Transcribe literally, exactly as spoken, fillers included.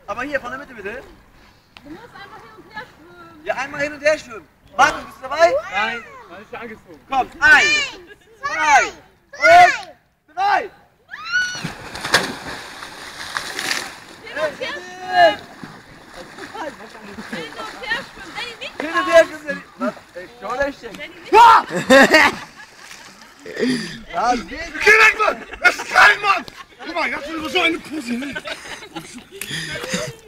Aber hier, von der Mitte bitte. Du musst einfach hin und her schwimmen. Ja, einmal hin und her schwimmen. Markus, bist du dabei? Nein, man ist ja angezogen. Komm, eins, zwei und drei. Hin und her schwimmen. Hin und her schwimmen. Danny, nicht Hin und her schwimmen. Was? Ich schau dich denn. Danny, nicht Ja, das geht. Geh weg, Mann! Das ist kalt, Mann! Guck mal, ich hab schon so eine Pussy, ne?